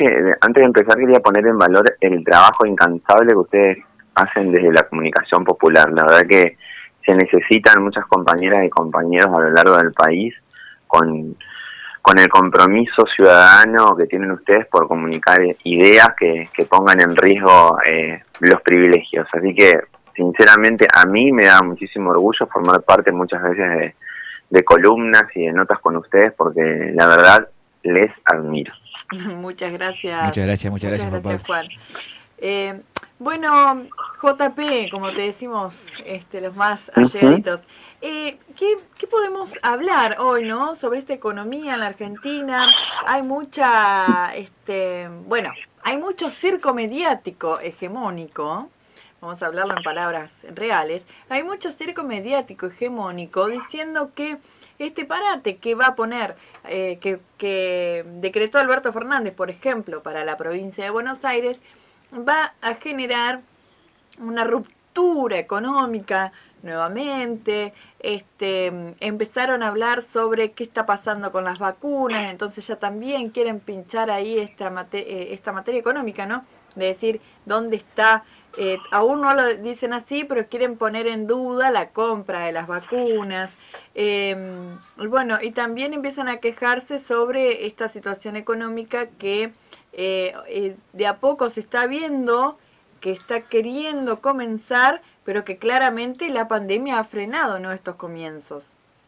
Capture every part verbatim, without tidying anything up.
que eh, antes de empezar quería poner en valor el trabajo incansable que ustedes hacen desde la comunicación popular. La verdad que se necesitan muchas compañeras y compañeros a lo largo del país con, con el compromiso ciudadano que tienen ustedes por comunicar ideas que, que pongan en riesgo eh, los privilegios. Así que, sinceramente, a mí me da muchísimo orgullo formar parte muchas veces de, de columnas y de notas con ustedes, porque la verdad les admiro. Muchas gracias. Muchas gracias, muchas, muchas gracias, gracias, Juan Juan. Eh, bueno, J P, como te decimos, este, los más allegaditos, eh, ¿qué, ¿qué podemos hablar hoy, no? Sobre esta economía en la Argentina. Hay mucha, este, bueno, hay mucho circo mediático hegemónico. Vamos a hablarlo en palabras reales. Hay mucho circo mediático hegemónico diciendo que este parate que va a poner, eh, que, que decretó Alberto Fernández, por ejemplo, para la provincia de Buenos Aires, va a generar una ruptura económica nuevamente. Este, empezaron a hablar sobre qué está pasando con las vacunas, entonces ya también quieren pinchar ahí esta, mate esta materia económica, ¿no? De decir dónde está, eh, aún no lo dicen así, pero quieren poner en duda la compra de las vacunas. Eh, bueno, y también empiezan a quejarse sobre esta situación económica que eh, eh, de a poco se está viendo, que está queriendo comenzar, pero que claramente la pandemia ha frenado, ¿no?, estos comienzos.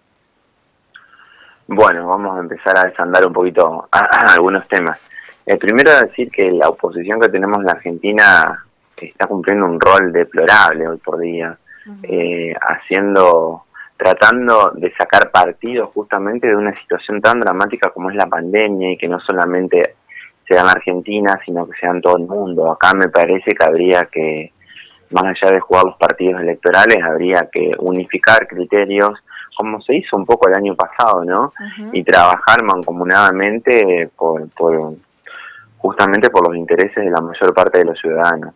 Bueno, vamos a empezar a desandar un poquito a, a algunos temas. Eh, primero decir que la oposición que tenemos en la Argentina está cumpliendo un rol deplorable hoy por día, uh-huh. eh, haciendo, tratando de sacar partido justamente de una situación tan dramática como es la pandemia, y que no solamente se da en la Argentina, sino que se da en todo el mundo. Acá me parece que habría que, más allá de jugar los partidos electorales, habría que unificar criterios, como se hizo un poco el año pasado, ¿no? Uh-huh. Y trabajar mancomunadamente por, por justamente por los intereses de la mayor parte de los ciudadanos.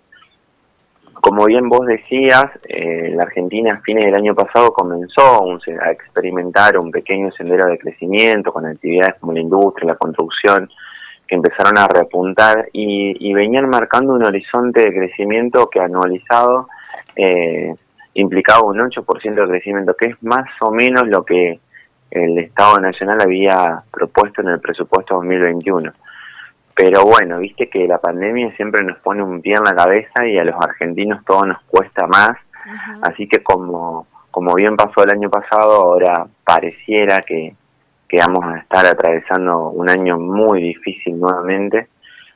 Como bien vos decías, eh, la Argentina a fines del año pasado comenzó un, a experimentar un pequeño sendero de crecimiento con actividades como la industria, la construcción, que empezaron a repuntar y, y venían marcando un horizonte de crecimiento que anualizado eh, implicaba un ocho por ciento de crecimiento, que es más o menos lo que el Estado Nacional había propuesto en el presupuesto dos mil veintiuno. Pero bueno, viste que la pandemia siempre nos pone un pie en la cabeza y a los argentinos todo nos cuesta más. Uh-huh. Así que como, como bien pasó el año pasado, ahora pareciera que, que vamos a estar atravesando un año muy difícil nuevamente.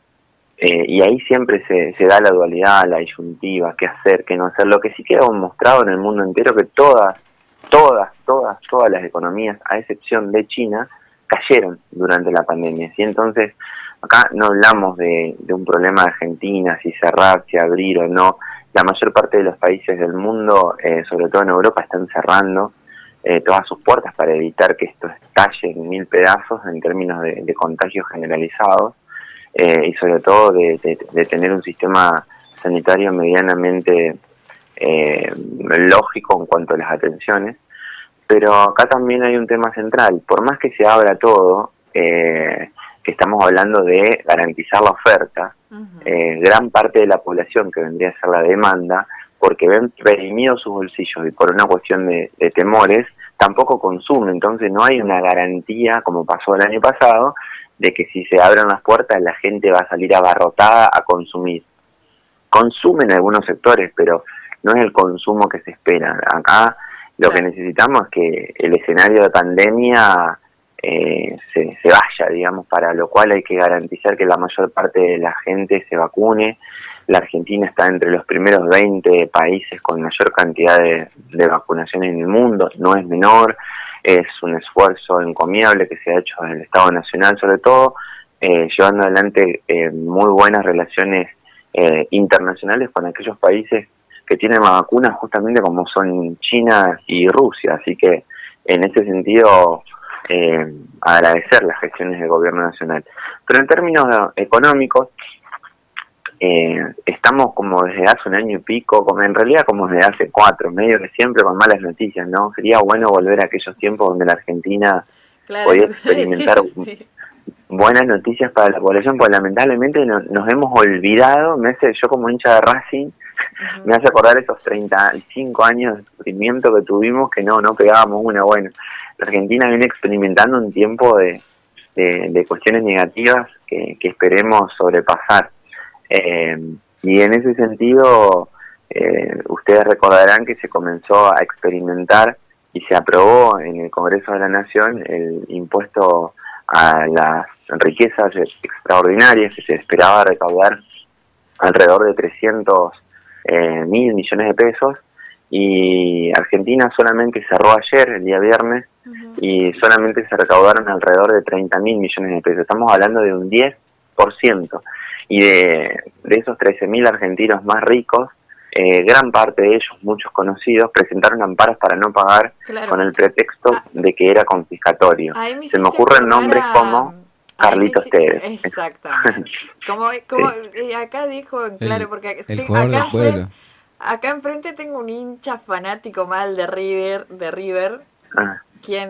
Eh, y ahí siempre se, se da la dualidad, la disyuntiva, qué hacer, qué no hacer. Lo que sí queda mostrado en el mundo entero que todas, todas, todas, todas las economías, a excepción de China, cayeron durante la pandemia. ¿Sí? Entonces, acá no hablamos de, de un problema de Argentina, si cerrar, si abrir o no. La mayor parte de los países del mundo, eh, sobre todo en Europa, están cerrando eh, todas sus puertas para evitar que esto estalle en mil pedazos en términos de, de contagios generalizados, eh, y sobre todo de, de, de tener un sistema sanitario medianamente eh, lógico en cuanto a las atenciones. Pero acá también hay un tema central. Por más que se abra todo, eh, que estamos hablando de garantizar la oferta, uh-huh. eh, gran parte de la población, que vendría a ser la demanda, porque ven reprimidos sus bolsillos y por una cuestión de, de temores, tampoco consume. Entonces no hay una garantía, como pasó el año pasado, de que si se abren las puertas la gente va a salir abarrotada a consumir. Consumen algunos sectores, pero no es el consumo que se espera. Acá lo que necesitamos es que el escenario de pandemia eh, se, se vaya, digamos, para lo cual hay que garantizar que la mayor parte de la gente se vacune. La Argentina está entre los primeros veinte países con mayor cantidad de, de vacunación en el mundo, no es menor, es un esfuerzo encomiable que se ha hecho en el Estado Nacional, sobre todo, eh, llevando adelante eh, muy buenas relaciones eh, internacionales con aquellos países que tienen más vacunas, justamente como son China y Rusia. Así que en ese sentido eh, agradecer las gestiones del gobierno nacional. Pero en términos económicos, eh, estamos como desde hace un año y pico, como en realidad como desde hace cuatro, medio que siempre con malas noticias, ¿no? Sería bueno volver a aquellos tiempos donde la Argentina claro, podía experimentar sí, sí. buenas noticias para la población, pues lamentablemente no, nos hemos olvidado, me hace, yo como hincha de Racing, uh-huh. me hace acordar esos treinta y cinco años de sufrimiento que tuvimos, que no, no pegábamos una. Bueno, la Argentina viene experimentando un tiempo de, de, de cuestiones negativas que, que esperemos sobrepasar. Eh, y en ese sentido, eh, ustedes recordarán que se comenzó a experimentar y se aprobó en el Congreso de la Nación el impuesto a las riquezas extraordinarias, que se esperaba recaudar alrededor de trescientos mil millones de pesos, y Argentina solamente cerró ayer, el día viernes, uh-huh. y solamente se recaudaron alrededor de treinta mil millones de pesos. Estamos hablando de un diez por ciento, y de, de esos trece mil argentinos más ricos, Eh, gran parte de ellos, muchos conocidos, presentaron amparos para no pagar, claro, con el pretexto ah, de que era confiscatorio. Me Se me ocurren nombres a... como Carlitos Tevez. Exactamente. como como sí. Acá dijo, claro, porque el acá, enfrente, acá enfrente tengo un hincha fanático mal de River, de River, ah. quien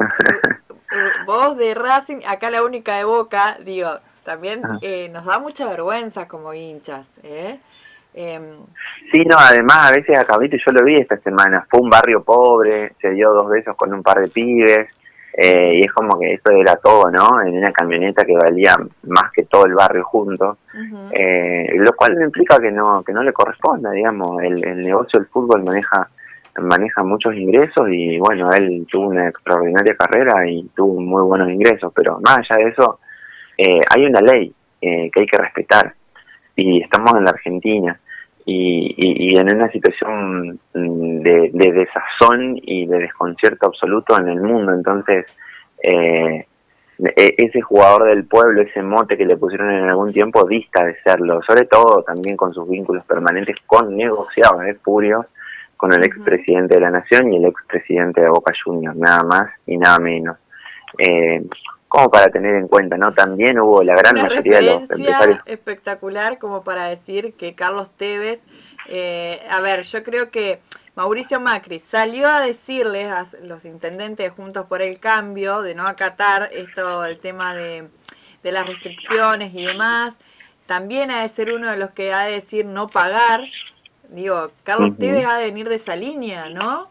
vos de Racing, acá la única de Boca, digo, también ah. eh, nos da mucha vergüenza como hinchas, ¿eh? Eh, sí, no, además a veces acá, viste, yo lo vi esta semana, fue un barrio pobre, se dio dos besos con un par de pibes, eh, y es como que eso era todo, ¿no? En una camioneta que valía más que todo el barrio junto, uh-huh. eh, lo cual implica que no que no le corresponda, digamos, el, el negocio del fútbol maneja maneja muchos ingresos, y bueno, él tuvo una extraordinaria carrera y tuvo muy buenos ingresos, pero más allá de eso, eh, hay una ley eh, que hay que respetar. Y estamos en la Argentina, y, y, y en una situación de, de desazón y de desconcierto absoluto en el mundo. Entonces, eh, ese jugador del pueblo, ese mote que le pusieron en algún tiempo, dista de serlo, sobre todo también con sus vínculos permanentes con negociados espurios, con el expresidente de la Nación y el expresidente de Boca Juniors, nada más y nada menos. Eh, como para tener en cuenta, ¿no? También hubo la gran Una mayoría de los empresarios. Espectacular como para decir que Carlos Tevez, eh, a ver, yo creo que Mauricio Macri salió a decirles a los intendentes de Juntos por el Cambio de no acatar esto, el tema de, de las restricciones y demás, también ha de ser uno de los que ha de decir no pagar. Digo, Carlos uh-huh. Tevez ha de venir de esa línea, ¿no?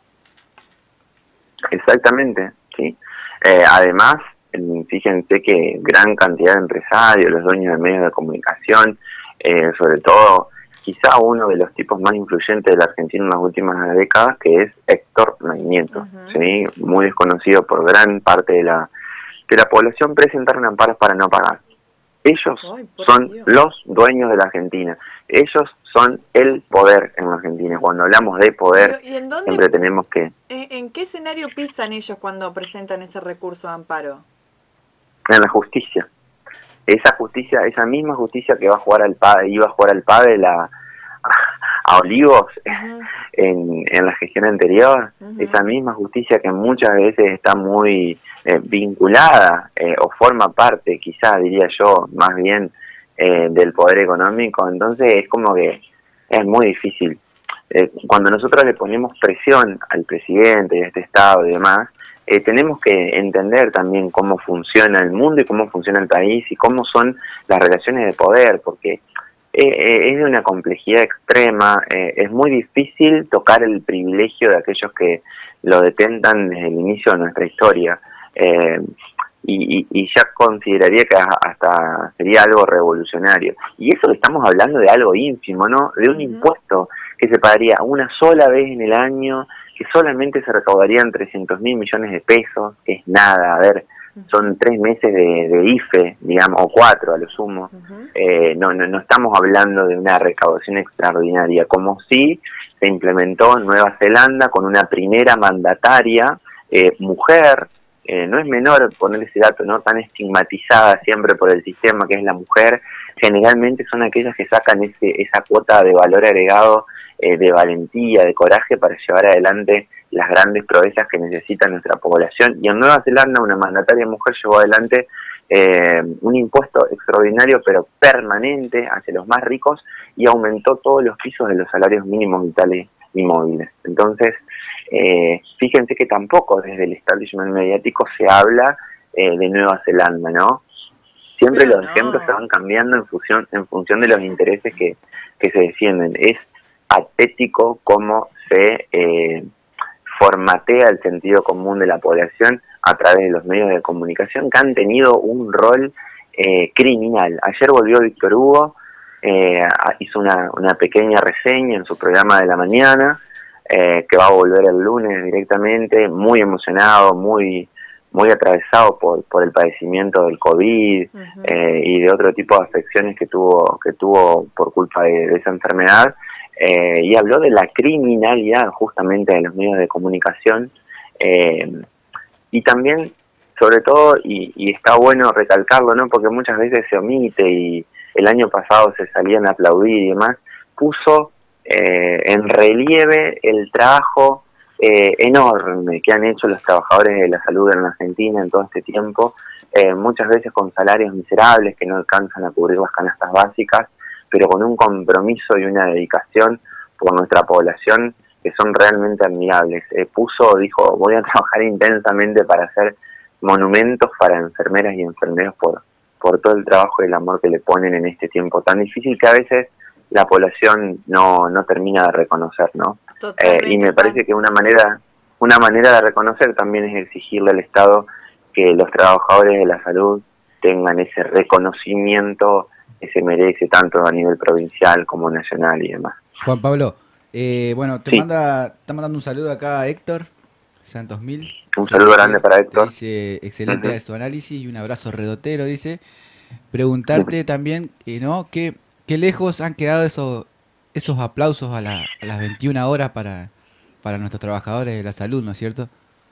Exactamente, sí. Eh, además, fíjense que gran cantidad de empresarios, los dueños de medios de comunicación, eh, sobre todo quizá uno de los tipos más influyentes de la Argentina en las últimas décadas, que es Héctor Maynieto, uh-huh. ¿sí? Muy desconocido por gran parte de la de la población, presentaron amparos para no pagar. Ellos Ay, son Dios. los dueños de la Argentina, ellos son el poder en la Argentina. Cuando hablamos de poder, ¿y en dónde, siempre tenemos que... ¿En, en qué escenario pisan ellos cuando presentan ese recurso de amparo? En la justicia. Esa justicia, esa misma justicia que va a jugar al padre, iba a jugar al padre la, a, a Olivos uh-huh. en, en la gestión anterior, uh-huh. esa misma justicia que muchas veces está muy eh, vinculada eh, o forma parte, quizás diría yo, más bien eh, del poder económico. Entonces es como que es muy difícil. Eh, cuando nosotros le ponemos presión al presidente de este estado y demás, Eh, tenemos que entender también cómo funciona el mundo y cómo funciona el país y cómo son las relaciones de poder, porque eh, eh, es de una complejidad extrema, eh, es muy difícil tocar el privilegio de aquellos que lo detentan desde el inicio de nuestra historia, eh, y, y, y ya consideraría que hasta sería algo revolucionario. Y eso que estamos hablando de algo ínfimo, ¿no? De un uh-huh. impuesto que se pagaría una sola vez en el año, que solamente se recaudarían trescientos mil millones de pesos, que es nada, a ver, son tres meses de, de I F E, digamos, o cuatro a lo sumo. Uh-huh. eh, no, no, no estamos hablando de una recaudación extraordinaria, como si se implementó en Nueva Zelanda con una primera mandataria, eh, mujer, eh, no es menor poner ese dato, ¿no? Tan estigmatizada siempre por el sistema que es la mujer, generalmente son aquellas que sacan ese, esa cuota de valor agregado, Eh, de valentía, de coraje para llevar adelante las grandes proezas que necesita nuestra población. Y en Nueva Zelanda una mandataria mujer llevó adelante eh, un impuesto extraordinario pero permanente hacia los más ricos y aumentó todos los pisos de los salarios mínimos vitales y móviles. Entonces, eh, fíjense que tampoco desde el establishment mediático se habla eh, de Nueva Zelanda, ¿no? Siempre Pero los no. ejemplos se van cambiando en función, en función de los intereses que, que se defienden. Es patético cómo se eh, formatea el sentido común de la población a través de los medios de comunicación que han tenido un rol eh, criminal. Ayer volvió Víctor Hugo, eh, hizo una, una pequeña reseña en su programa de la mañana, eh, que va a volver el lunes directamente, muy emocionado, muy muy atravesado por, por el padecimiento del COVID uh-huh. eh, y de otro tipo de afecciones que tuvo que tuvo por culpa de, de esa enfermedad, eh, y habló de la criminalidad justamente de los medios de comunicación, eh, y también, sobre todo, y, y está bueno recalcarlo, ¿no? Porque muchas veces se omite y el año pasado se salían a aplaudir y demás, puso eh, en relieve el trabajo Eh, enorme que han hecho los trabajadores de la salud en Argentina en todo este tiempo, eh, muchas veces con salarios miserables que no alcanzan a cubrir las canastas básicas, pero con un compromiso y una dedicación por nuestra población que son realmente admirables. Eh, puso, dijo, voy a trabajar intensamente para hacer monumentos para enfermeras y enfermeros por, por todo el trabajo y el amor que le ponen en este tiempo tan difícil que a veces la población no, no termina de reconocer, ¿no? Eh, y me parece que una manera una manera de reconocer también es exigirle al Estado que los trabajadores de la salud tengan ese reconocimiento que se merece tanto a nivel provincial como nacional y demás. Juan Pablo, eh, bueno, te sí. manda está mandando un saludo acá a Héctor Santos Mil. Un saludo grande para Héctor. Dice, excelente uh-huh. su análisis y un abrazo redotero, dice. Preguntarte uh-huh. también, eh, ¿no? ¿Qué, qué lejos han quedado esos esos aplausos a, la, a las veintiuna horas para, para nuestros trabajadores de la salud, ¿no es cierto?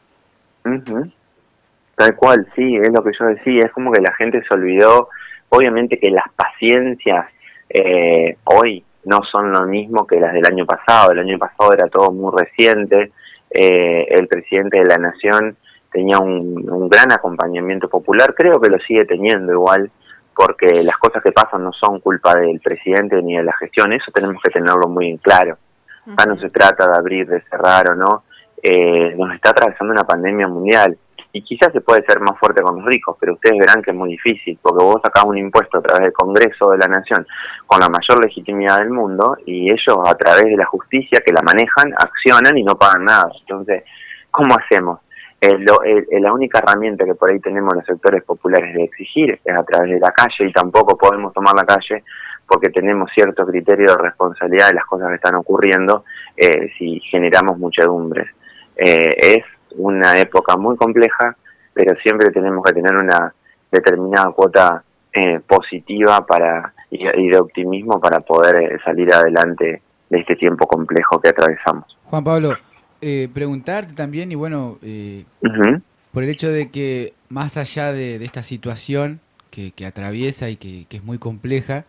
Uh-huh. Tal cual, sí, es lo que yo decía, es como que la gente se olvidó, obviamente que las paciencias eh, hoy no son lo mismo que las del año pasado, el año pasado era todo muy reciente, eh, el presidente de la Nación tenía un, un gran acompañamiento popular, creo que lo sigue teniendo igual, porque las cosas que pasan no son culpa del presidente ni de la gestión, eso tenemos que tenerlo muy en claro. Acá no se trata de abrir, de cerrar o no, eh, nos está atravesando una pandemia mundial, y quizás se puede ser más fuerte con los ricos, pero ustedes verán que es muy difícil, porque vos sacás un impuesto a través del Congreso de la Nación, con la mayor legitimidad del mundo, y ellos a través de la justicia que la manejan, accionan y no pagan nada. Entonces, ¿cómo hacemos? Eh, lo, eh, la única herramienta que por ahí tenemos los sectores populares de exigir es a través de la calle, y tampoco podemos tomar la calle porque tenemos cierto criterio de responsabilidad de las cosas que están ocurriendo eh, si generamos muchedumbres. Eh, es una época muy compleja, pero siempre tenemos que tener una determinada cuota eh, positiva para y, y de optimismo para poder eh, salir adelante de este tiempo complejo que atravesamos. Juan Pablo, Eh, preguntarte también, y bueno, eh, uh-huh. por el hecho de que más allá de, de esta situación que, que atraviesa y que, que es muy compleja,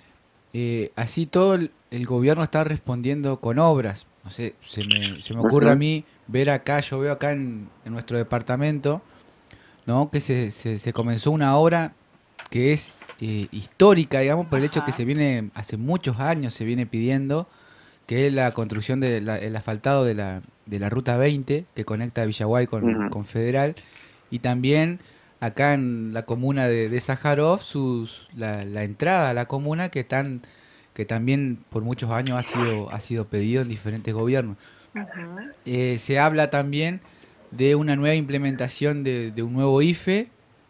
eh, así todo el, el gobierno está respondiendo con obras. No sé, se me, se me ocurre uh-huh. a mí ver acá, yo veo acá en, en nuestro departamento, ¿no? Que se, se, se comenzó una obra que es eh, histórica, digamos, por el hecho que se viene, hace muchos años se viene pidiendo, que es la construcción del de asfaltado de la, de la Ruta veinte, que conecta Villaguay con, uh-huh. con Federal, y también acá en la comuna de, de Sájarov, sus, la, la entrada a la comuna, que, tan, que también por muchos años ha sido, ha sido pedido en diferentes gobiernos. Uh-huh. Eh, se habla también de una nueva implementación de, de un nuevo I F E,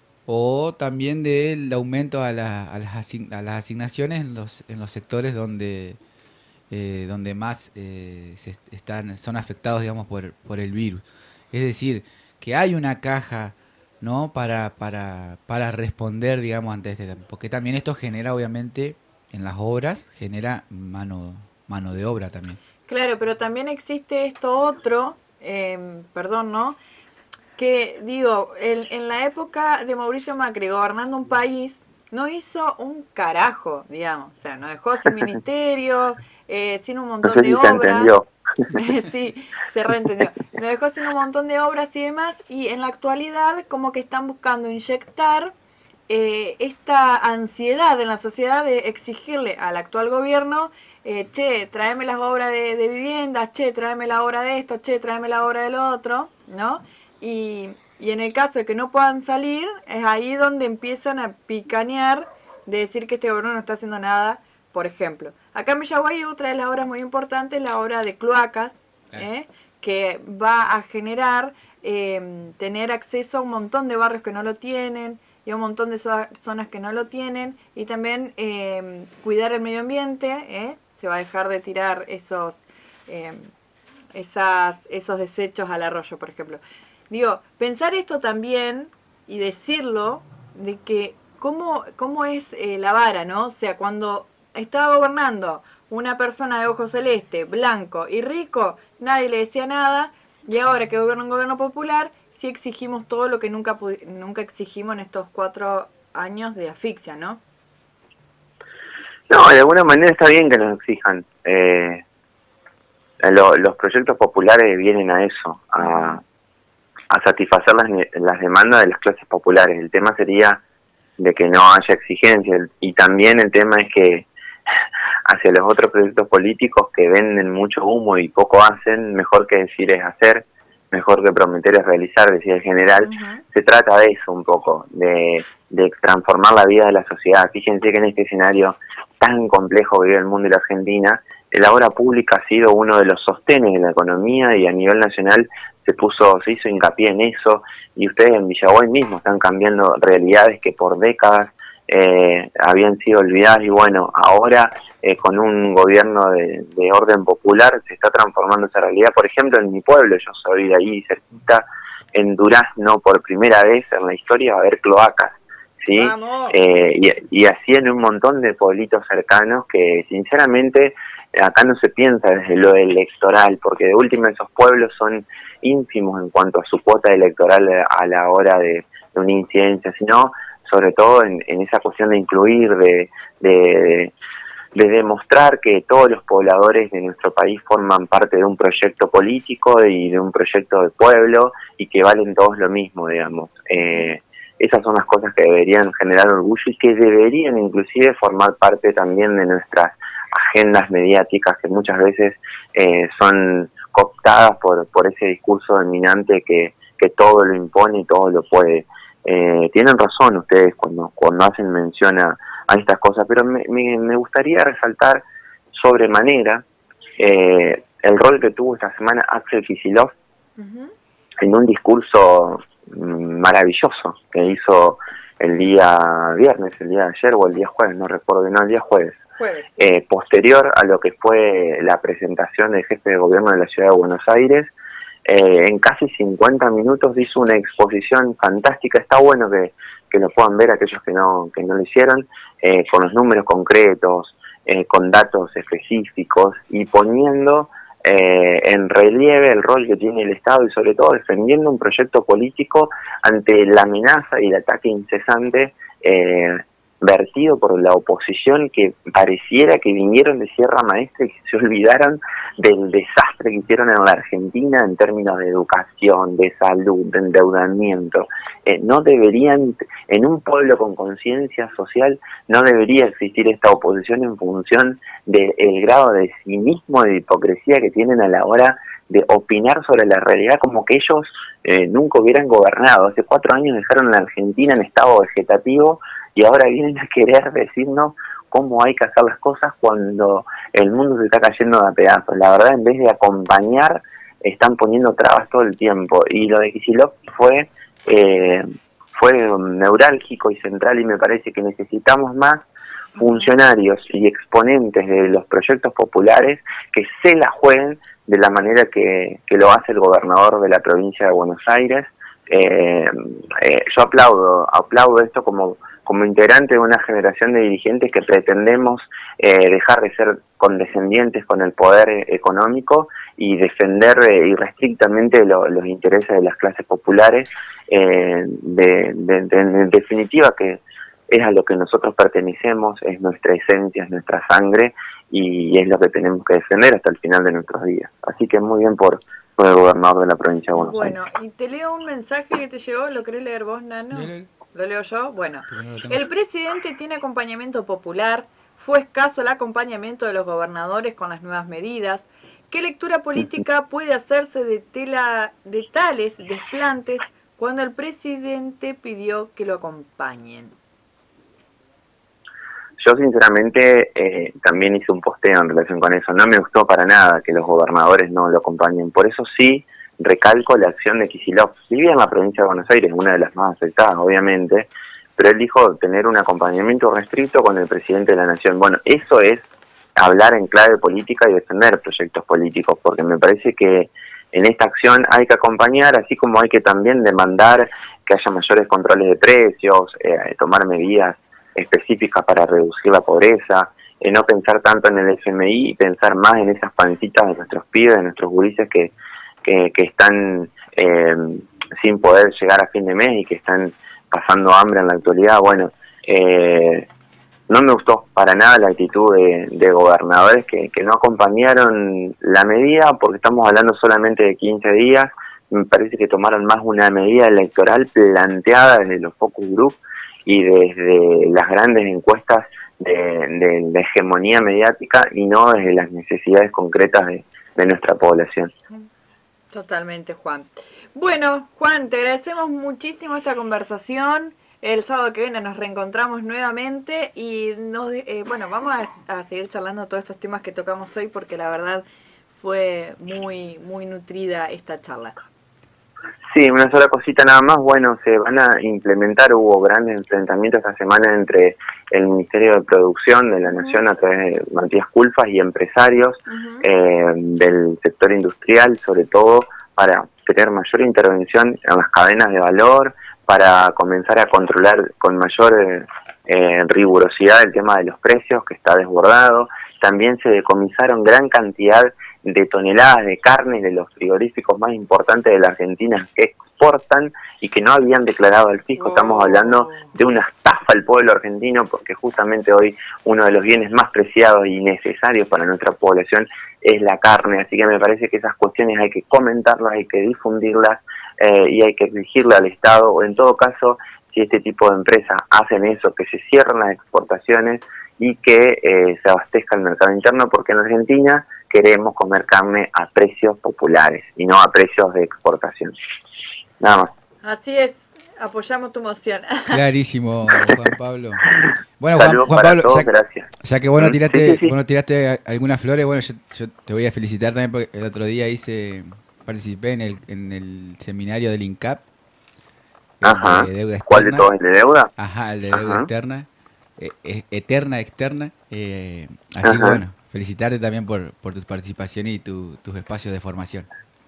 o también del aumento a, la, a, las, asign, a las asignaciones en los, en los sectores donde... Eh, donde más eh, se están son afectados, digamos, por, por el virus. Es decir, que hay una caja, ¿no? para para para responder, digamos, ante este tema. Porque también esto genera, obviamente, en las obras, genera mano mano de obra también. Claro, pero también existe esto otro, eh, perdón, ¿no? Que, digo, el, en la época de Mauricio Macri gobernando un país, no hizo un carajo, digamos. O sea, nos dejó sin ministerio, eh, sin un montón no sé de si obras. Sí, se reentendió. Nos dejó sin un montón de obras y demás, y en la actualidad como que están buscando inyectar eh, esta ansiedad en la sociedad de exigirle al actual gobierno, eh, che, tráeme las obras de, de vivienda, che, tráeme la obra de esto, che, tráeme la obra de lo otro, ¿no? Y Y en el caso de que no puedan salir, es ahí donde empiezan a picanear de decir que este gobierno no está haciendo nada, por ejemplo. Acá en Villaguay otra de las obras muy importantes, la obra de cloacas, ¿eh? que va a generar eh, tener acceso a un montón de barrios que no lo tienen y a un montón de zo zonas que no lo tienen, y también eh, cuidar el medio ambiente, ¿eh? se va a dejar de tirar esos, eh, esas, esos desechos al arroyo, por ejemplo. Digo, pensar esto también y decirlo, de que cómo, cómo es eh, la vara, ¿no? O sea, cuando estaba gobernando una persona de ojo celeste, blanco y rico, nadie le decía nada, y ahora que gobierna un gobierno popular, sí exigimos todo lo que nunca, nunca exigimos en estos cuatro años de asfixia, ¿no? No, de alguna manera está bien que nos exijan. Eh, lo, los proyectos populares vienen a eso, a, a satisfacer las, las demandas de las clases populares. El tema sería de que no haya exigencia, y también el tema es que hacia los otros proyectos políticos que venden mucho humo y poco hacen, mejor que decir es hacer, mejor que prometer es realizar, decía el general. Uh-huh. Se trata de eso un poco, de, de transformar la vida de la sociedad. Fíjense que en este escenario tan complejo que vive el mundo y la Argentina, la obra pública ha sido uno de los sostenes de la economía, y a nivel nacional se puso, se hizo hincapié en eso, y ustedes en Villaguay mismo están cambiando realidades que por décadas eh, habían sido olvidadas, y bueno, ahora eh, con un gobierno de, de orden popular se está transformando esa realidad. Por ejemplo, en mi pueblo, yo soy de ahí cerquita, en Durazno, por primera vez en la historia va a haber cloacas, ¿sí? Eh, y, y así en un montón de pueblitos cercanos que sinceramente acá no se piensa desde lo electoral, porque de última esos pueblos son ínfimos en cuanto a su cuota electoral a la hora de, de una incidencia, sino sobre todo en, en esa cuestión de incluir, de, de, de demostrar que todos los pobladores de nuestro país forman parte de un proyecto político y de un proyecto de pueblo, y que valen todos lo mismo, digamos. Eh, esas son las cosas que deberían generar orgullo y que deberían inclusive formar parte también de nuestras agendas mediáticas, que muchas veces eh, son cooptadas por, por ese discurso dominante que, que todo lo impone y todo lo puede. Eh, tienen razón ustedes cuando, cuando hacen mención a, a estas cosas, pero me, me, me gustaría resaltar sobremanera eh, el rol que tuvo esta semana Axel Kicillof uh-huh. en un discurso maravilloso que hizo el día viernes, el día de ayer o el día jueves, no recuerdo bien, no, el día jueves. Jueves. Eh, posterior a lo que fue la presentación del jefe de gobierno de la ciudad de Buenos Aires, eh, en casi cincuenta minutos hizo una exposición fantástica. Está bueno que, que lo puedan ver aquellos que no, que no lo hicieron, eh, con los números concretos, eh, con datos específicos, y poniendo eh, en relieve el rol que tiene el Estado, y sobre todo defendiendo un proyecto político ante la amenaza y el ataque incesante eh, vertido por la oposición, que pareciera que vinieron de Sierra Maestra y que se olvidaron del desastre que hicieron en la Argentina en términos de educación, de salud, de endeudamiento. Eh, no deberían, en un pueblo con conciencia social, no debería existir esta oposición en función del grado de cinismo y de hipocresía que tienen a la hora de opinar sobre la realidad, como que ellos eh, nunca hubieran gobernado. Hace cuatro años dejaron a la Argentina en estado vegetativo, y ahora vienen a querer decirnos cómo hay que hacer las cosas cuando el mundo se está cayendo de a pedazos. La verdad, en vez de acompañar, están poniendo trabas todo el tiempo. Y lo de Kicillof fue, eh, fue neurálgico y central, y me parece que necesitamos más funcionarios y exponentes de los proyectos populares que se la jueguen de la manera que, que lo hace el gobernador de la provincia de Buenos Aires. Eh, eh, yo aplaudo, aplaudo esto como como integrante de una generación de dirigentes que pretendemos eh, dejar de ser condescendientes con el poder económico y defender eh, irrestrictamente lo, los intereses de las clases populares, eh, de, de, de, en definitiva que es a lo que nosotros pertenecemos, es nuestra esencia, es nuestra sangre, y es lo que tenemos que defender hasta el final de nuestros días. Así que muy bien por, por el gobernador de la provincia de Buenos bueno, Aires. Bueno, y te leo un mensaje que te llegó, ¿lo querés leer vos, Nano? Bien. ¿Lo leo yo? Bueno, no el presidente tiene acompañamiento popular, fue escaso el acompañamiento de los gobernadores con las nuevas medidas. ¿Qué lectura política puede hacerse de, tela, de tales desplantes cuando el presidente pidió que lo acompañen? Yo sinceramente eh, también hice un posteo en relación con eso. No me gustó para nada que los gobernadores no lo acompañen. Por eso sí recalco la acción de Kicillof. Vivía en la provincia de Buenos Aires, una de las más afectadas, obviamente, pero él dijo tener un acompañamiento restricto con el presidente de la Nación. Bueno, eso es hablar en clave política y defender proyectos políticos, porque me parece que en esta acción hay que acompañar, así como hay que también demandar que haya mayores controles de precios, eh, tomar medidas específicas para reducir la pobreza, eh, no pensar tanto en el F M I y pensar más en esas pancitas de nuestros pibes, de nuestros gurises que, que, que están eh, sin poder llegar a fin de mes y que están pasando hambre en la actualidad. Bueno, eh, no me gustó para nada la actitud de, de gobernadores que, que no acompañaron la medida, porque estamos hablando solamente de quince días. Me parece que tomaron más una medida electoral planteada desde los focus group y desde las grandes encuestas de, de la hegemonía mediática y no desde las necesidades concretas de, de nuestra población. Totalmente, Juan. Bueno, Juan, te agradecemos muchísimo esta conversación. El sábado que viene nos reencontramos nuevamente y nos, eh, bueno, vamos a, a seguir charlando todos estos temas que tocamos hoy porque la verdad fue muy, muy nutrida esta charla. Sí, una sola cosita nada más. Bueno, se van a implementar, hubo grandes enfrentamientos esta semana entre el Ministerio de Producción de la Nación a través de Matías Culfas y empresarios uh-huh. eh, del sector industrial, sobre todo para tener mayor intervención en las cadenas de valor, para comenzar a controlar con mayor eh, rigurosidad el tema de los precios, que está desbordado. También se decomisaron gran cantidad de toneladas de carne de los frigoríficos más importantes de la Argentina que exportan y que no habían declarado al fisco. Oh. Estamos hablando de una estafa al pueblo argentino, porque justamente hoy uno de los bienes más preciados y necesarios para nuestra población es la carne. Así que me parece que esas cuestiones hay que comentarlas, hay que difundirlas eh, y hay que exigirle al Estado, o en todo caso, si este tipo de empresas hacen eso, que se cierren las exportaciones y que eh, se abastezca el mercado interno, porque en Argentina queremos comer carne a precios populares y no a precios de exportación. Nada más. Así es, apoyamos tu moción. Clarísimo, Juan Pablo. Bueno, Saludos Juan, Juan para Pablo, todos, ya, gracias. Ya que vos no tiraste, sí, sí, sí. Bueno, tiraste algunas flores, bueno, yo, yo te voy a felicitar también porque el otro día hice, participé en el, en el seminario del INCAP. Ajá. De deuda externa. ¿Cuál de todos? ¿El de deuda? Ajá, el de deuda Ajá. externa. Eh, eterna, externa. Eh, así Ajá. que bueno, felicitarte también por, por tu participación y tu, tus espacios de formación.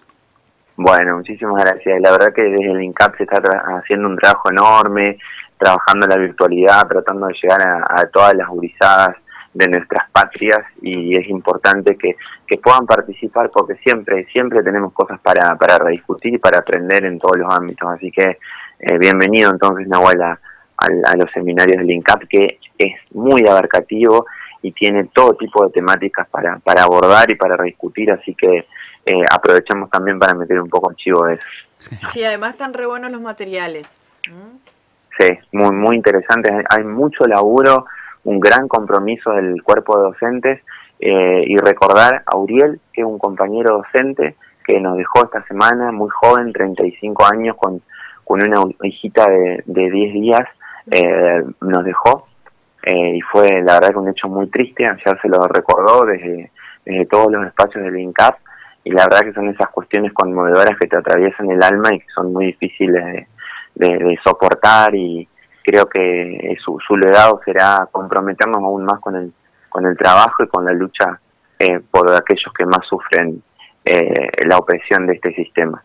Bueno, muchísimas gracias. La verdad que desde el INCAP se está haciendo un trabajo enorme, trabajando en la virtualidad, tratando de llegar a, a todas las gurizadas de nuestras patrias, y es importante que, que puedan participar, porque siempre siempre tenemos cosas para, para rediscutir y para aprender en todos los ámbitos. Así que eh, bienvenido entonces, Nahuel, a, a, a los seminarios del INCAP, que es muy abarcativo y tiene todo tipo de temáticas para, para abordar y para rediscutir, así que eh, aprovechamos también para meter un poco archivo de eso. Sí, además están re buenos los materiales. ¿Mm? Sí, muy, muy interesante. Hay mucho laburo, un gran compromiso del cuerpo de docentes, eh, y recordar a Uriel, que es un compañero docente que nos dejó esta semana, muy joven, treinta y cinco años, con, con una hijita de, de diez días, eh, nos dejó, eh, y fue la verdad que un hecho muy triste. Ayer se lo recordó desde, desde todos los espacios del INCAP, y la verdad que son esas cuestiones conmovedoras que te atraviesan el alma y que son muy difíciles de, de, de soportar, y creo que su, su legado será comprometernos aún más con el, con el trabajo y con la lucha eh, por aquellos que más sufren eh, la opresión de este sistema.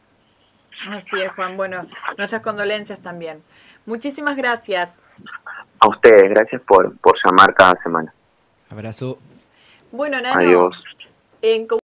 Así es, Juan. Bueno, nuestras condolencias también. Muchísimas gracias. A ustedes, gracias por, por llamar cada semana. Abrazo. Bueno, Nano. Adiós. En